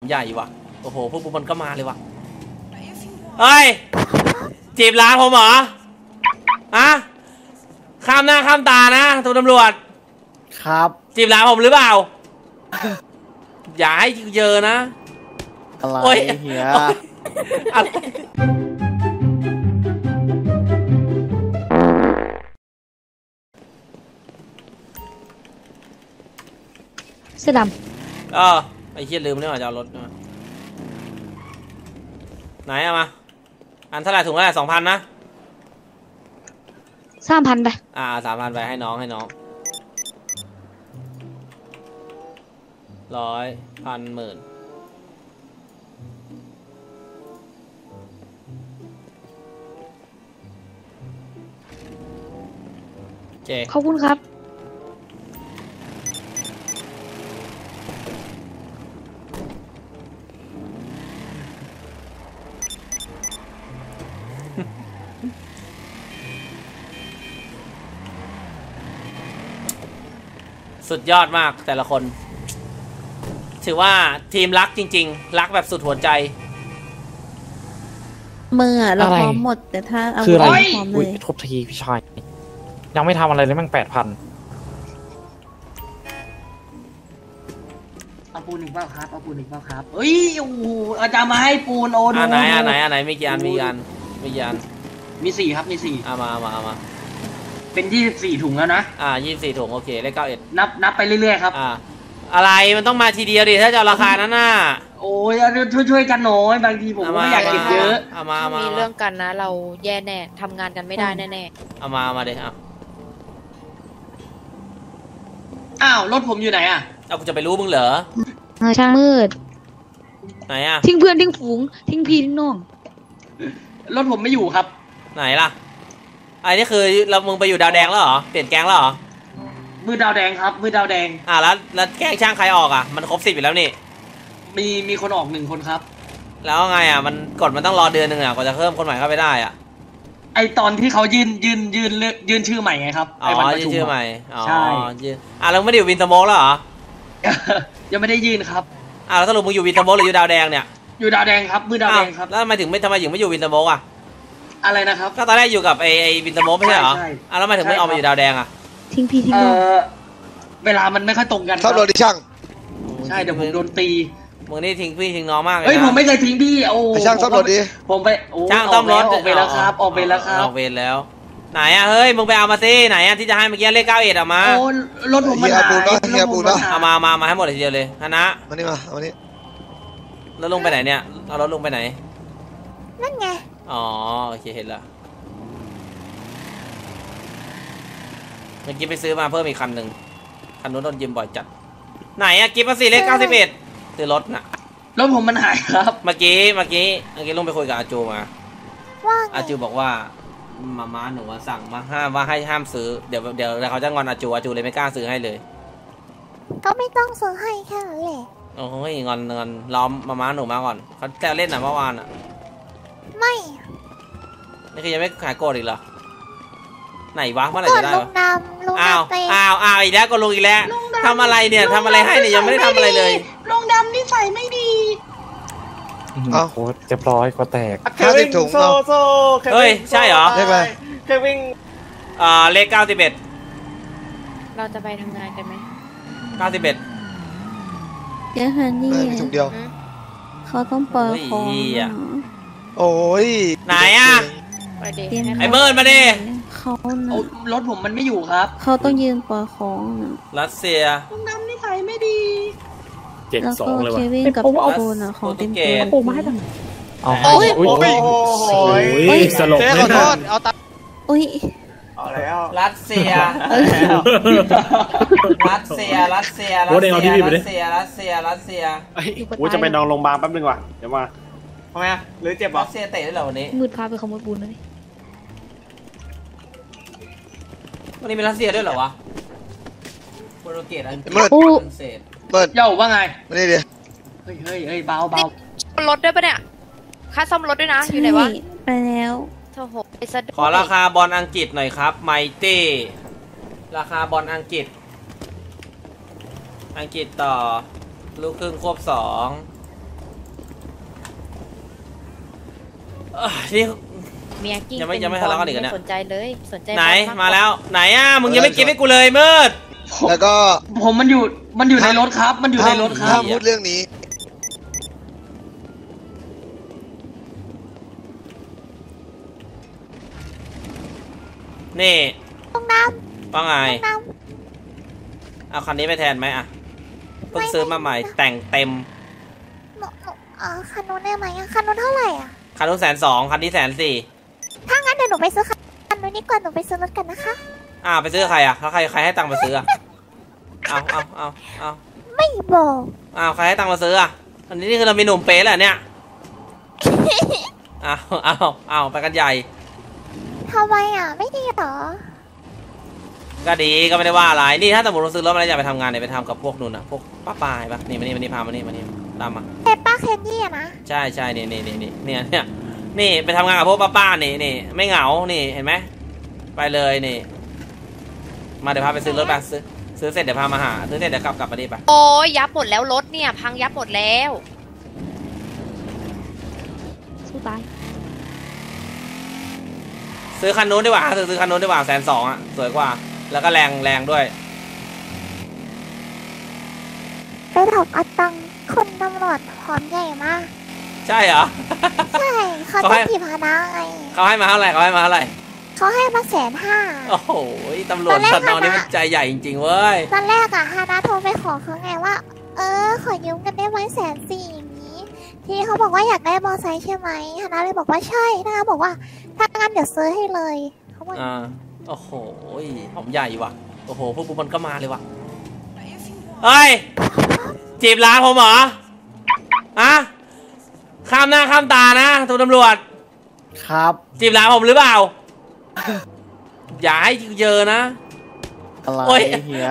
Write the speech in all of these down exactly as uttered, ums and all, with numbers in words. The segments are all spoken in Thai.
ใหญ่ว่ะโอ้โหพวกมันก็มาเลยว่ะเฮ้ยจีบร้านผมเหรออะข้ามหน้าข้ามตานะตัวตำรวจครับจีบร้านผมหรือเปล่าอย่าให้เจอนะอะไรเฮียเสื้อดำเออไอ้เหี้ยลืมนี่หว่าจะเอารถมาไหนอะมาอันเท่าไหร่ถุงเท่าไหร่สองพันนะสามพันไปอ่าสามพันไปให้น้องให้น้องร้อยพันหมื่นเจขอบคุณครับสุดยอดมากแต่ละคนถือว่าทีมรักจริงๆรักแบบสุดหัวใจมือเราพร้อมหมดแต่ถ้าเอาคืออะไรพร้อมเลยทบทีพี่ชายยังไม่ทำอะไรเลยแม่งแปดพันเอาปูนอีกเปล่าครับเอาปูนอีกเปล่าครับเอ้ยโอ้โหอาจารย์มาให้ปูนโอนอันไหนอันไหนอันไหนมีกี่อันมีกี่อันมีกี่อันมีสี่ครับมีสี่เอามาเอามาเอามาเป็นยี่สิบสี่ถุงแล้วนะอ่ายี่สิบสี่ถุงโอเคเลขเก้าเอ็ดนับนับไปเรื่อยๆครับอ่าอะไรมันต้องมาทีเดียวดิถ้าจะราคานั้นน่ะโอ้ยช่วยช่วยกันหน่อยบางทีผมไม่อยากเก็บเยอะเอามาเอามามีเรื่องกันนะเราแย่แน่ทำงานกันไม่ได้แน่ๆเอามาเอามาเดี๋ยวเอาอ้าวรถผมอยู่ไหนอ่ะเอากูจะไปรู้มึงเหรอช่างมืดไหนอ่ะทิ้งเพื่อนทิ้งฝูงทิ้งพี่ทิ้งน้องรถผมไม่อยู่ครับไหนล่ะไอ้นี่คือเรามึงไปอยู่ดาวแดงแล้วเหรอเปลี่ยนแก๊งแล้วเหรอมือดาวแดงครับมือดาวแดงอ่าแล้วแล้วแก๊งช่างใครออกอ่ะมันครบสิบอยู่แล้วนี่มีมีคนออกหนึ่งคนครับแล้วไงอ่ะมันกดมันต้องรอเดือนหนึ่งอ่ะกว่าจะเพิ่มคนใหม่เข้าไปได้อ่ะไอตอนที่เขายืนยืนยืนยืนชื่อใหม่ไงครับอ๋อยืนชื่อใหม่อ๋อใช่ยืนอ่ะแล้วไม่ได้อยู่วินเตอร์โมกแล้วเหรอยังไม่ได้ยืนครับอ่ะแล้วสรุปมึงอยู่วินเตอร์โมกหรืออยู่ดาวแดงเนี่ยอยู่ดาวแดงครับมือดาวแดงครับแล้วทำไมถึงไม่ทำไมถึงไม่อยู่วินเตอร์โมกอ่ะอะไรนะครับก็ตอนแรกอยู่กับไอไอวินเตอร์โมกไม่ใช่เหรออ่ะแล้วทำไมถึงไม่ออกมาอยู่ดาวแดงอ่ะทิ้งพี่ทิ้งน้องเวลามันไม่ค่อยตรงกันชอบโดนดิช่างใช่เดี๋ยวผมโดนตีมึงนี่ทิ้งพี่ทิ้งน้องมากเลยเฮ้ยผมไม่เคยทิ้งพี่โอ้ช่างซ่อมรถดิผมไปช่างซ่อมรถออกไปแล้วครับออกไปแล้วครับออกเวรแล้วไหนอ่ะเฮ้ยมึงไปเอามาสิไหนอ่ะที่จะให้เมื่อกี้เลขเก้าเอ็ดออกมาโอ้รถผมมันหายเอามามามาให้หมดทีเดียวเลยฮะนะมานี่มามานี่แล้วลงไปไหนเนี่ยเอารถลงไปไหนนั่นไงอ๋อโอเคเห็นแล้วเมื่อกี้ไปซื้อมาเพิ่มอีกคันหนึ่งคันนู้นโดนยืมบ่อยจัดไหนอะกิ๊บมาสี่เลขเก้าสิบเอ็ดซื้อรถน่ะรถผมมันหายครับเมื่อกี้เมื่อกี้เมื่อกี้ลงไปคุยกับอาจูมาอาจูบอกว่ามาม่าหนูสั่งมาห้ามว่าให้ห้ามซื้อเดี๋ยวเดี๋ยวเขาจะงอนอาจูอาจูเลยไม่กล้าซื้อให้เลยก็ไม่ต้องซื้อให้แค่นั้นแหละโอ้ยงอนงอนล้อมมาม่าหนูมาก่อนเขาแซวเล่นน่ะเมื่อวานอ่ะไม่นี่คือยังไม่ขายโกรธอีกเหรอไหนวะเมื่อไหร่จะได้วะอ้าวอ้าวอ้าวอีกแล้วก็ลงอีกแล้วทำอะไรเนี่ยทำอะไรให้เนี่ยยังไม่ได้ทำอะไรเลยลงดำนิสัยไม่ดีอ้าวโคตรเรียบร้อยก็แตกห้าสิบถุงโซ่โซ่เฮ้ยใช่เหรอเลขอะไรเควิ่งอ่าเลขเก้าสิบเอ็ดเราจะไปทำงานกันไหมเก้าสิบเอ็ดเดี๋ยวฮันนี่ถุงเดียวเขาต้องเปิดของโอ้ยไหนอ่ะไอ้เบิร์ดมาดิเขารถผมมันไม่อยู่ครับเขาต้องยืนปล่อยของรัสเซียต้องนำนิสัยไม่ดีเจ็ดสองเลยว่ะเควินกับโบนะของเต็มเต็มปูมาให้ทำเอาโอ้ยโอ้ยสลบเลยนะเอาตาอุ้ยเอาแล้วรัสเซียรัสเซียรัสเซียรัสเซียรัสเซียรัสเซียรัสเซียโอ้จะไปนอนโรงพยาบาลแป๊บนึงว่ะเดี๋ยวมาทำไมอ่ะหรือเจ็บรัสเซียเตะได้เหรอวันนี้มืดพาไปขโมยปูนเลยวันนี้เป็นรัสเซียด้วยเหรอวะโปรตุเกสอังกฤษฝรั่งเศสเปิดเย่าว่าไงมาดิเดี๋ยวเฮ้ยเฮ้ยเฮ้ยเบาเบารถด้วยปะเนี่ยค่าซ่อมรถด้วยนะอยู่ไหนวะไปแล้วโอ้โหขอราคาบอลอังกฤษหน่อยครับไมตี้ราคาบอลอังกฤษอังกฤษต่อลูกครึ่งควบสองเอ้ยนี่เมียกิ้งยังไม่เป็นยังไม่ทะเลาะกันอีกเหรอเนี่ยไม่สนใจเลยสนใจไหนบอลกกมาแล้วไหนอ่ะมึงยังไม่กินให้กูเลยมืดแล้วก็ผมมันอยู่มันอยู่ในรถครับ มันอยู่ในรถคห้ารับมพูดเรื่องนี้นี่ตรงน้ว่าไงำน้เอาคันนี้ไปแทนไหมอ่ะเพิ่งซื้อมาใหม่แต่งเต็มำหนูหนูเออคันนู้นได้ไหมอะคันนู้นเท่าไหร่อะคันนู้นแสนสองคันนี้แสนสี่ถ้างั้นเดี๋ยวหนูไปซื้อคันนู้นนี่ก่อนหนูไปซื้อรถกันนะคะอ่าไปซื้อใครอ่ะแล้วใครใครให้ตังค์มาซื้ออ่ะเอาเอาเอาเอาไม่บอกเอาใครให้ตังค์มาซื้ออ่ะอันนี้นี่คือเรามีหนุ่มเป๊ะแหละเนี่ยเอาเอาเอาไปกันใหญ่ทำไมอะไม่ดีเหรอก็ดีก็ไม่ได้ว่าอะไรนี่ถ้าสมมติเราซื้อรถมาแล้วอยากไปทำงานเนี่ยไปทำกับพวกนู่นอ่ะพวกป้าป้าเห็นปะนี่มานี่มานี่พามานี่มานี่ตามมาเปป้าเคนดี้อะนะใช่ใช่นี่นี่นี่นี่เนี่ยเนี่ยนี่ไปทำงานกับพวกป้าป้านี่นี่ไม่เหงานี่เห็นไหมไปเลยนี่มาเดี๋ยวพาไปซื้อรถไปซื้อซื้อเสร็จเดี๋ยวพามาหาซื้อเสร็จเดี๋ยวกลับกลับมาดิไปโอ้ยยับหมดแล้วรถเนี่ย พังยับหมดแล้วสู้ตายซื้อคันนู้นดีกว่าซื้อซื้อคันนู้นดีกว่าแสนสองอ่ะสวยกว่าแล้วก็แรงแรงด้วยไปถกเอาตังค์คุณตำรวจหอมใหญ่มากใช่เหรอใช่เขาเขาจะให้ถีบพนะไงเขาให้มาเท่าไหร่เขาให้มาเท่าไหร่เขาให้มาแสนห้าโอ้โหตำรวจสนอนี่มันใจใหญ่จริงๆเว้ยตอนแรกอะฮานาโทรไปขอเขาไงว่า เออ ขอยืมกันได้ไหมแสนสี่อย่างนี้ ทีนี้เขาบอกว่าอยากได้มอไซค์ใช่ไหมฮานาเลยบอกว่าใช่นะคะบอกว่าถ้างั้นเดี๋ยวซื้อให้เลยเขาบอกอ่าโอ้โหหอมใหญ่ว่ะโอ้โหพวกปุ๊บมันก็มาเลยว่ะเฮ้ยจีบร้านผมเหรออะข้ามหน้าข้ามตานะตัวตำรวจครับจีบร้านผมหรือเปล่าอย่าให้เจอนะอะไรโอ้ยเฮีย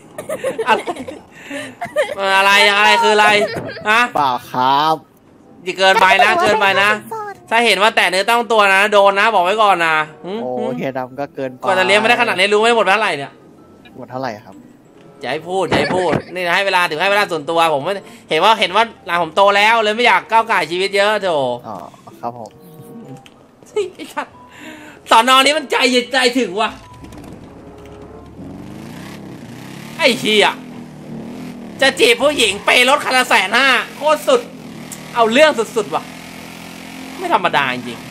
อะไรอะไรอะไรคืออะไรฮะเปล่าครับอย่าเกินไปนะเกินไปนะถ้าเห็นว่าแตะเนื้อต้องตัวนะโดนนะบอกไว้ก่อนนะหึโอ้หึเฮียดำก็เกินไปกว่าจะเลี้ยงไม่ได้ขนาดนี้รู้ไหมหมดไปเท่าไหร่เนี่ยหมดเท่าไหร่ครับอย่าให้พูดอย่าให้พูดนี่ให้เวลาถึงให้เวลาส่วนตัวผมไม่เห็นว่าเห็นว่าหลานผมโตแล้วเลยไม่อยากก้าวไก่ชีวิตเยอะโถอ๋อ ครับผมไอ้ชัดสอนอนี้มันใจเย็นใจถึงว่ะไอ้เฮียจะจีบผู้หญิงไปรถคันละแสนห้าโคตรสุดเอาเรื่องสุดๆว่ะไม่ธรรมดาจริง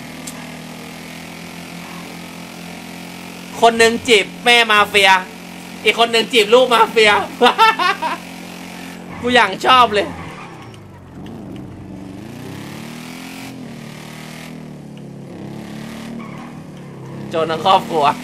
คนหนึ่งจีบแม่มาเฟียอีกคนหนึ่งจีบลูกมาเฟีย กูอย่างชอบเลยโจรทั้งครอบครัว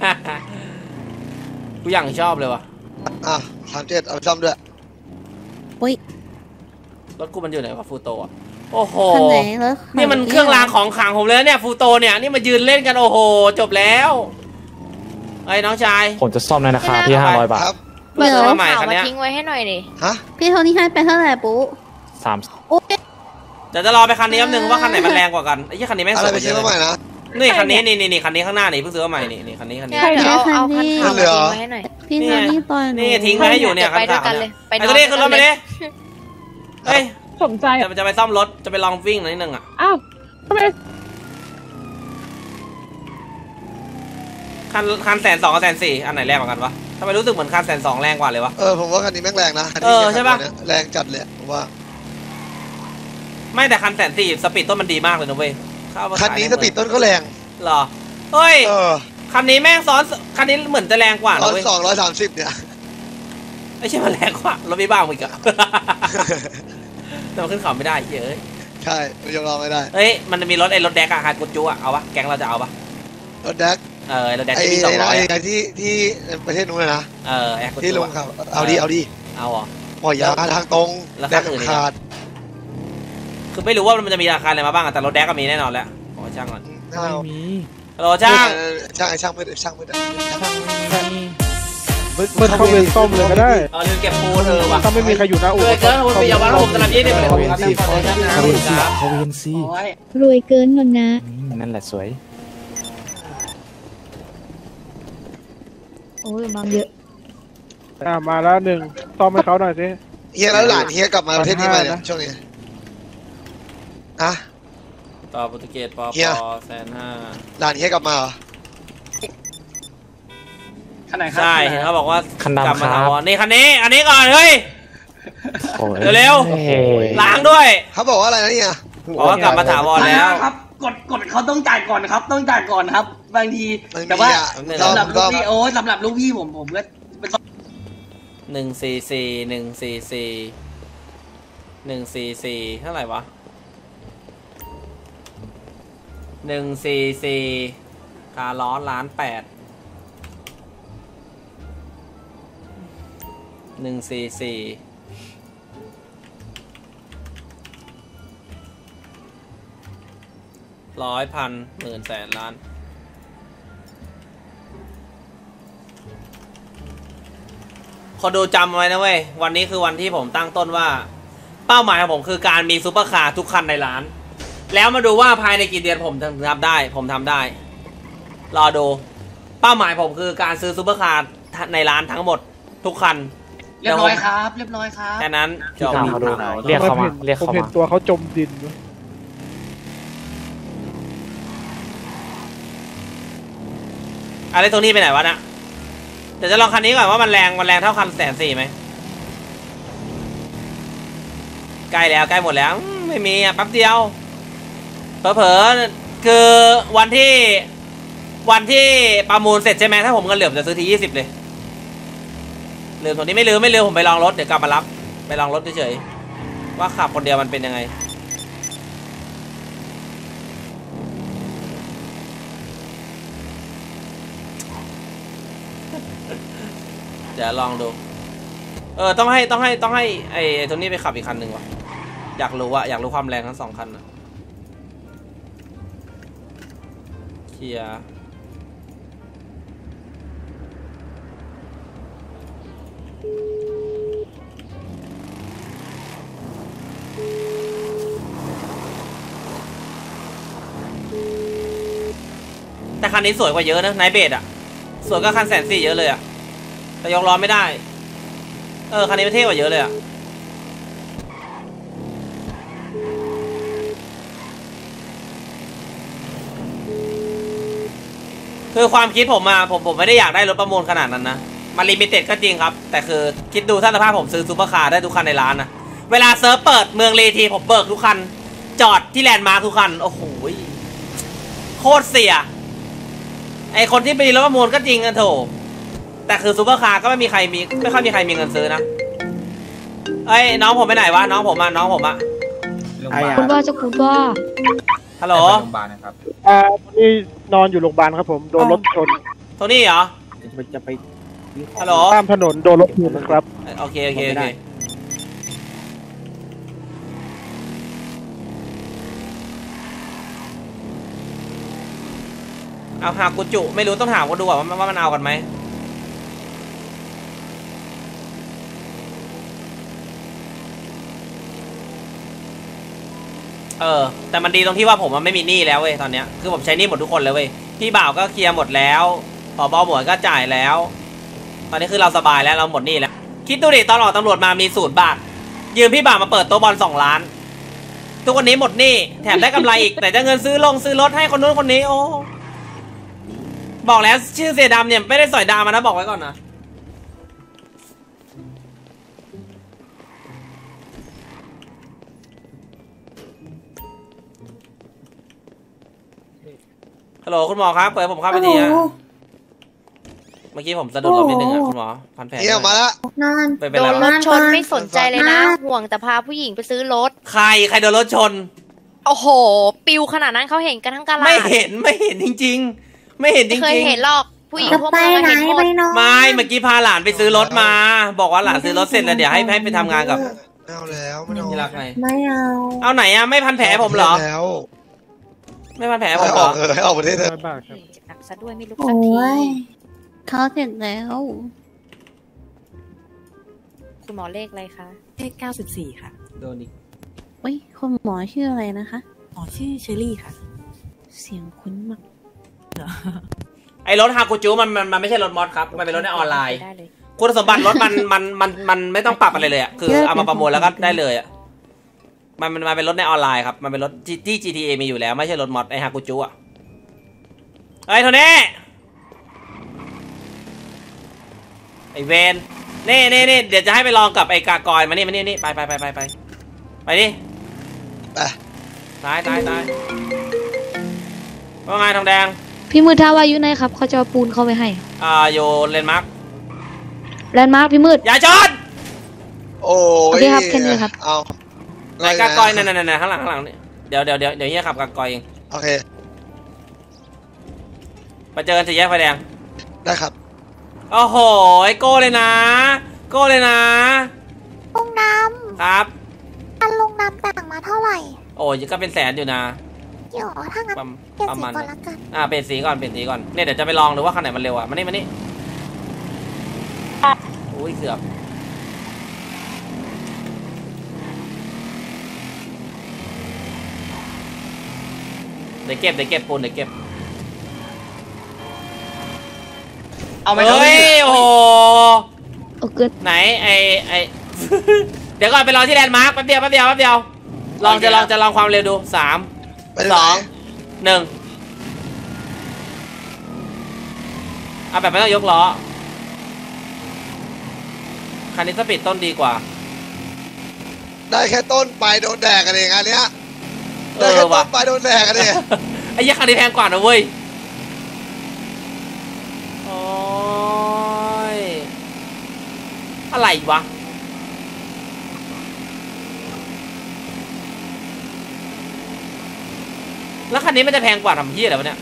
กูอย่างชอบเลยว่ะอ่ะสามเจ็ดเอาไปซ่อมด้วยอุ้ยรถกูมันอยู่ไหนวะฟูโตอ่ะโอ้โหคันไหนรถนี่มันเครื่องรางของขลังผมเลยนะเนี่ยฟูโตเนี่ยนี่มายืนเล่นกันโอ้โหจบแล้วไอ้น้องชายผมจะซ่อมแล้วนะครับที่ห้าร้อยบาทครับเปิดตัวมาใหม่ข่าวคันมาเนี้ยทิ้งไว้ให้หน่อยดิฮะพี่โทนี่ให้ไปเท่าไหร่ปุ๊สามโอ้ยเดี๋ยวจะรอไปคันนี้แป๊บนึงว่าคันไหนมันแรงกว่ากันไอ้ยี่คันนี้แม่งอะสไรวยไปกว่าเยซื้ออะมาใหม่นะนี่คันนี้นี่นี่นี่คันนี้ข้างหน้านี่เพิ่งซื้อมาใหม่นี่นี่คันนี้คันนี้เนี่ยเดี๋ยวเอาเอาคันข่าวเหลืมาอทิ้งไว้ให้หน่อยพี่โทนี่ปล่อยหนูนี่ทิ้งไว้ให้อยู่เนี่ยไปคันด้วยขาวกันเลเนี่ยยไปไอ้ตัวนี้ขึ้นรถไปดิเฮ้ยสนใจจะจะไปซ่อมรถจะไปลองวิ่งหน่อยนิดนึงอ่ะอ้าวทำไมคันคันแสนสองกับแสนสี่อันไหนแรงกว่ากันวะทำไมรู้สึกเหมือนคันแสนสองแรงกว่าเลยวะเออผมว่าคันนี้แม่งแรงนะคันนี้เออใช่ปะเนี่ยแรงจัดเลยผมว่าไม่แต่คันแสนสี่สปีดต้นมันดีมากเลยนะเว้ยเข้ามาคันนี้ขายสได้ปีดต้นก็แรงเหรอเฮ้ยเออคันนี้แม่งซ้อนคันนี้เหมือนจะแรงกว่าร้อนะยเว้ยสองร้อยสามสิบเนี่ยไม่ใช่มันแรงกว่ารถวิบากอีกอะ แต่มันขึ้นเขาไม่ได้เยอะใช่มันยอมรับไม่ได้เฮ้ยมันจะมีรถไอ้รถแดกอะฮาร์ดกุจูอะเอาปะแก๊งเราจะเอาปะรถแดกเออรถแดกไอ้ที่มีสองร้อยไอ้ไอ้ที่ที่ประเทศนู้นเลยนะเออแอร์กุที่จูลงครับเอาดีเอาดีเอาเหรอปล่อยยางทางตรงแล้วแดคักนอื่นอีกขาดคือไม่รู้ว่ามันจะมีราคาอะไรมาบ้างอะแต่รถแดกก็มีแน่นอนแหละขอช่างก่อนเอามีฮัลโหลช่างช่างช่างไม่ได้ช่างไม่ได้มันเข้าเวรซ่อมเลยก็ได้เออลืมเก็บปูนเออว่ะถ้าไม่มีใครอยู่หน้าอู่เลยเกินคนไปยาวันผมตลาดยี่สิบเลยผมรับทำคอนเทนต์นะเขาเวนซีเขาเวนซีโอ้ยรวยเกินนนนะนั่นแหละสวยโอ้ยบางเยอะอ่ามาแล้วหนึ่งซ่อมให้เขาหน่อยสิเฮียแล้วหลานเฮียกลับมาประเทศนี้มาเนี่ยช่วงนี้อะต่อโปรตุเกสปอเฮียปอแสนห้าด่านเฮียกลับมาเหรอคันไหนครัใช่เห็นเขาบอกว่าคันดำกลับมาครับถาวรนี่คันนี้อันนี้ก่อนเฮ้ยโอ้ยเร็วโอ้ยล้างด้วยเขาบอกว่าอะไรนะเนี่ยบอกว่ากลับมาถาวรแล้วครับกดกดเขาต้องจ่ายก่อนครับ ต้องจ่ายก่อนครับ บางทีไม่มีแต่ว่าอ่ะสำหรับก็ลูกพี่โอ้สำหรับลูกพี่ผมผมก็เป็นหนึ่งสี่สี่หนึ่งสี่สี่หนึ่งสี่สี่เท่าไหร่วะหนึ่งสี่สี่คาร์ล้อล้านแปดหนึ่งสี่สี่ร้อยพันหมื่นแสนล้านคนดูจำไว้นะเว้ยวันนี้คือวันที่ผมตั้งต้นว่าเป้าหมายของผมคือการมีซูเปอร์คาร์ทุกคันในร้านแล้วมาดูว่าภายในกี่เดือนผมทำได้ผมทำได้รอดูเป้าหมายผมคือการซื้อซูเปอร์คาร์ในร้านทั้งหมดทุกคันเรียบร้อยครับ เรียบร้อยครับแค่นั้นจบตามเขาดูเรียกเขามาเรียกผมเขาเห็นมาตัวเขาจมดินนะอะไรตรงนี้ไปไหนวะนะเดี๋ยวจะลองคันนี้ก่อนว่ามันแรงมันแรงเท่าคันแสนสี่ไหมใกล้แล้วใกล้หมดแล้วอืมไม่มีอ่ะแป๊บเดียวเผลอๆคือวันที่วันที่ประมูลเสร็จใช่ไหมถ้าผมเงินเหลือผมจะซื้อทียี่สิบเลยลืมตรงนี้ไม่ลืมไม่ลืมผมไปลองรถเดี๋ยวกลับมารับไปลองรถเฉยๆว่าขับคนเดียวมันเป็นยังไงเดี๋ยวลองดูเออต้องให้ต้องให้ต้องให้ไอ้ไอ้ตัวนี้ไปขับอีกคันหนึ่งว่ะอยากรู้ว่าอยากรู้ความแรงทั้งสองคันนะเคลียร์แต่คันนี้สวยกว่าเยอะนะไนท์เบดอะสวยกว่าคันแสนสี่เยอะเลยอะแต่ยกล้อไม่ได้เออคันนี้มันเท่กว่าเยอะเลยอะคือความคิดผมมาผมผมไม่ได้อยากได้รถประมูลขนาดนั้นนะมันลิมิเต็ดก็จริงครับแต่คือคิดดูถ้าสภาพผมซื้อซูเปอร์คาร์ได้ทุกคันในร้านนะเวลาเซิร์ฟเปิดเมืองเลทีผมเบิกทุกคันจอดที่แลนด์มาร์คทุกคันโอ้โหโคตรเสียไอคนที่มีรถประมูลก็จริงกันโถแต่คือซูเปอร์คาร์ก็ไม่มีใครมีไม่ค่อยมีใครมีเงินซื้อนะเอ้ยน้องผมไปไหนวะน้องผมอะน้องผมอะคุณว่าจะคุณว่าฮัลโหลอ่าวันนี้นอนอยู่โรงพยาบาลครับผมโดนรถชนโทนี่เหรอมันจะไปฮัลโหลข้ามถนนโดนรถชนนะครับโอเคโอเคโอเคเอาหากุจุไม่รู้ต้องถามคนดูว่าว่ามันเอากันไหมเออแต่มันดีตรงที่ว่าผมมันไม่มีหนี้แล้วเว้ยตอนเนี้ยคือผมใช้หนี้หมดทุกคนเลยเว้ยพี่บ่าวก็เคลียร์หมดแล้วผบ.หมวยก็จ่ายแล้ว ตอนนี้คือเราสบายแล้วเราหมดหนี้แล้วคิดดูดิตอนออกตำรวจมามีศูนย์บาทยืมพี่บ่าวมาเปิดโต๊ะบอลสองล้านทุกวันนี้หมดหนี้แถมได้กำไรอีกแต่จะเงินซื้อลงซื้อรถให้คนนู้นคนนี้โอ้บอกแล้วชื่อเสียดำเนี่ยไม่ได้สอยดาวมานะบอกไว้ก่อนนะฮัลโหลคุณหมอครับเปิดผมเข้าไปทีฮะเมื่อกี้ผมสะดุดล้มนิดนึงอะคุณหมอพันแผลเฮียมาละไปเป็นโดไรนรวะถชนไม่สนใจเลยนะ ห่วงแต่พาผู้หญิงไปซื้อรถใครใครโดนรถชนโอ้โห ปิวขนาดนั้นเขาเห็นกันทั้งกะลาไม่เห็นไม่เห็นจริงๆ ไม่เห็นจริไม่งๆเคยเห็นหรอกผู้หญิงจะพวกไปมึงไหนเห็นหมไปดนอนไม่เมื่อกี้พาหลานไปซื้อรถมา บอกว่าหลานซื้อรถเสร็จแล้วเดี๋ยวให้ให้ไปทำงานกับไม่เอาแล้วไม่เอาที่รักไงไม่เอาเอาไหนอะไม่พันแผลผมเหรอแล้วไม่พันแผลผให้มเหอรออกเออให้ออกประเทศเถอะร้อยบาทครับหนักซะด้วยไม่รู้โอ้สักทียเขาเสร็จแล้วคุณหมอเลขอะไรคะเลขเก้าสิบสี่ค่ะโดนอีกอุ้ยคุณหมอชื่ออะไรนะคะอ๋อชื่อเชอรี่ค่ะเสียงคุ้นมากไอ้รถฮากุจูมันมันมันไม่ใช่รถมอสครับมันเป็นรถในออนไลน์ได้เลยคุณสมบัติรถมันมันมันมันไม่ต้องปรับอะไรเลยอะคือเอามาประมูลแล้วก็ได้เลยอะมันมันมาเป็นรถในออนไลน์ครับมันเป็นรถที่ จี ที เอ มีอยู่แล้วไม่ใช่รถมอดไอฮากุจุอ่ะไอ้โทนี่ไอเวนนี่นี่นี่เดี๋ยวจะให้ไปลองกับไอกากอยมานี่มานี่นี่ไปไปไปไปไปไปดิไปตายตายตายว่าไงทองแดงพี่มืดท่าว่าอยู่ไหนครับเขาจะเอาปูนเข้าไปให้อ่าโยเลนมาร์คแลนด์มาร์คพี่มืดอย่าชนโอ้โอย เคครับแค่นี้ครับเอาไหนกากอยนั่นนั่นนั่นข้างหลังข้างหลังนี่เดี๋ยวเดี๋ยวเดี๋ยวเดี๋ยวเฮียขับกากอยเองโอเคไปเจอกันสี่แยกไฟแดงได้ครับโอ้โหไอโก้เลยนะโก้เลยนะลุงน้ครับำอันลุงน้ำแต่งมาเท่าไหร่โอ้ยก็เป็นแสนอยู่นะเดี๋ยวถ้างั้นประเปลี่ยนประสีมาณก่อนละกันอ่าเปลี่ยนสีก่อนเปลี่ยนสีก่อนเนี่ยเดี๋ยวจะไปลองดูว่าคันไหนมันเร็วอ่ะมานี่มานี่อุ้ยเกือบเดี๋ยวเก็บเดี๋ยวเก็บปูนเดี๋ยวเก็บเอาไหมเฮ้ยโอ้โหโอ้เกิดไหนไอไอ เดี๋ยวก่อนไปลองที่แลนด์มาร์คแป๊บเดียวแป๊บเดียวแป๊บเดียวลองจะลองจะลองความเร็วดูสามไปไหนสองหนึ่งเอาแบบไม่ต้องยกล้อคันนี้สปีดต้นดีกว่าได้แค่ต้นไปโดนแดกกันเองอันเนี้ยเอได้อแค่ต้ว่ะนไปโดนแดกกันเองไอ้ยี่คันนี้แพงกว่านะเว้ยโอ้ยอะไรวะแล้วคันนี้มันจะแพงกว่าทำเหี้ยอะไรวะเนี่ย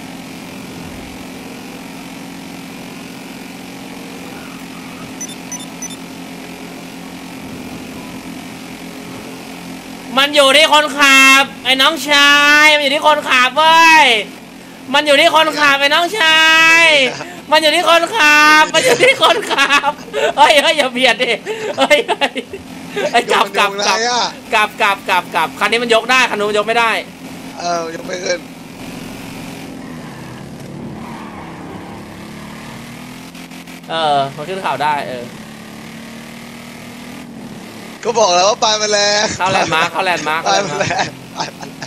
มันอยู่ที่คนขับไอ้น้องชายมันอยู่ที่คนขับเว้ยมันอยู่ที่คนขับไอ้น้องชายมันอยู่ที่คนขับมันอยู่ที่คนขับเฮ้ยเฮ้ยอย่าเบียดดิเฮ้ยเฮ้ยไอ้กลับกลับกลับกลับกลับกลับกลับคันนี้มันยกได้คันนู้นมันยกไม่ได้เออยังไม่ขึ้นเออมันขึ้นข่าวได้เออก็บอกแล้วว่าปลายมันแรงเข้าแลนด์มาร์คเข้าแลนด์มาร์คปลายมันแรงปลายมันแรง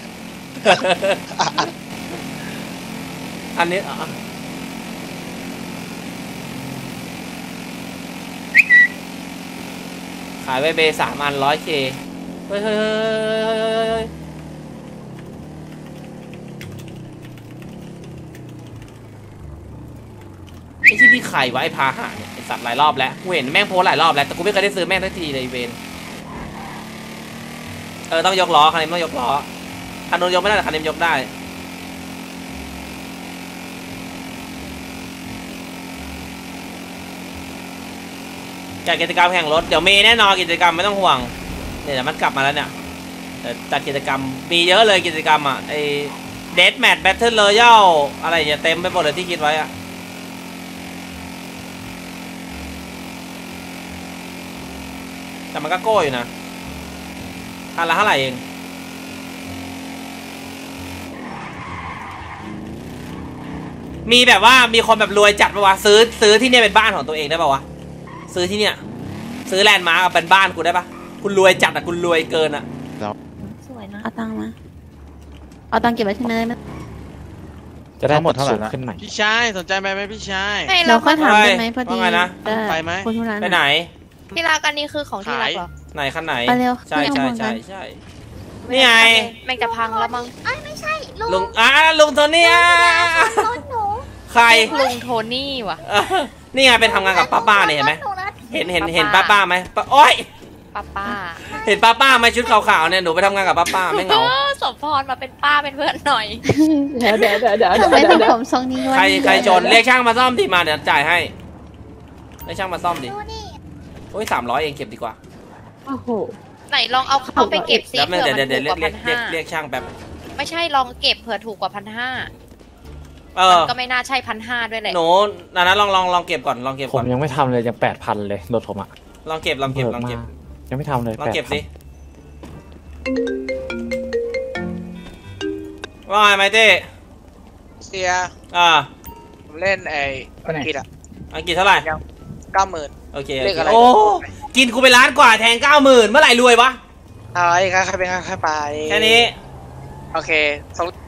อันนี้อ่ะขายไปเบสามอันร้อยเคเฮ้ยเฮ้ยเฮ้ยเฮ้ยไอ้ที่นี่ไข่วะไอ้พาหะเนี่ยไอ้สัตว์หลายรอบแล้วกูเห็นแม่งโพสหลายรอบแล้วแต่กูไม่เคยได้ซื้อแม่งสักทีเลยเวนเออต้องยกล้อคันนี้ต้องยกล้อคันนู้นยกไม่ได้แต่คันนี้ยกได้จัดกิจกรรมแข่งรถเดี๋ยวมีแน่นอนกิจกรรมไม่ต้องห่วงเนี่ยเดี๋ยวมันกลับมาแล้วเนี่ยจัดกิจกรรมมีเยอะเลยกิจกรรมอ่ะไอเดธแมทแบทเทิลรอยัลอะไรเนี่ยเต็มไปหมดเลยที่คิดไว้อ่ะแต่มันก็โก้อยู่นะคันละเท่าไหร่เองมีแบบว่ามีคนแบบรวยจัดปะวะซื้อซื้อที่เนี่ยเป็นบ้านของตัวเองได้ปะวะซื้อที่เนี่ยซื้อแลนด์มาร์คเป็นบ้านกูได้ปะคุณรวยจัดอะคุณรวยเกินอะสวยนะเอาตังค์มาเอาตังค์เก็บไว้ที่ไหนได้ไหมจะได้หมดเท่าไหร่ขึ้นใหม่พี่ชายสนใจไหมไหมพี่ชายให้เราเราค่อยถามได้ไหมพอดีว่าไงนะด้ไปไหมคนทุร้านไปไหนที่รักอันนี้คือของที่รักเหรอไหนคันไหนไปเร็วใช่ไม่ใช่เอาใช่เหมือนกันใช่นี่ไงแม่งจะพังแล้วมั้งเอ้ยไม่ใช่ลุงลุงอ่ะลุงโทนี่อ่ะรถหนูใครลุงโทนี่ว่ะเออนี่ไงไปทำงานกับป้าป้าเนี่ยเห็นไหมรถนูนะเห็นเห็นเห็นป้าป้าไหมป้าโอ้ยป้าป้าเห็นป้าป้าไหมชุดขาวๆเนี่ยหนูไปทำงานกับป้าป้าไม่เหงาเออสมพรมาเป็นป้าเป็นเพื่อนหน่อยเดี๋ยวเดี๋ยวเดี๋ยวเดี๋ยวทำไมเป็นผมทรงนี้วะใครใครจนเรียกช่างมาซ่อมทีมาเดี๋ยวจ่ายให้เรียกช่างมาซ่อมดิดูนี่โอ้ยสามร้อยเองเก็บดีกว่าโอ้โหไหนลองเอาเขาไปเก็บซิแล้วเผื่อเดี๋ยวมันเดี๋ยวถูกเรีกยกว่าเรีพัยกนเรียกห้าเรียกช่างแบบไม่ใช่ลองเก็บเผื่อถูกกว่าพันห้าเออก็ไม่น่าใช่พันห้าด้วยแหละหนูนานะลองลองลองเก็บก่อนลองเก็บผก่อมนยังไม่ทำเลยยังแปดพันเลยรถผมอะลองเก็บลองเก็บลองเก็บยังไม่ทำเลยลองเก็บแปดพันสิว่าไงไมเต้เสียอ่าผมเล่นไอ้อังกฤษอ่ะอังกฤษเท่าไหร่เก้าหมื่นโอเคเลขอะไรโอ้กินกูไปล้านกว่าแทงเก้าหมื่นเมื่อไหร่รวยวะอะไรครับใครเป็นใครไปแค่นี้โอเคสรุป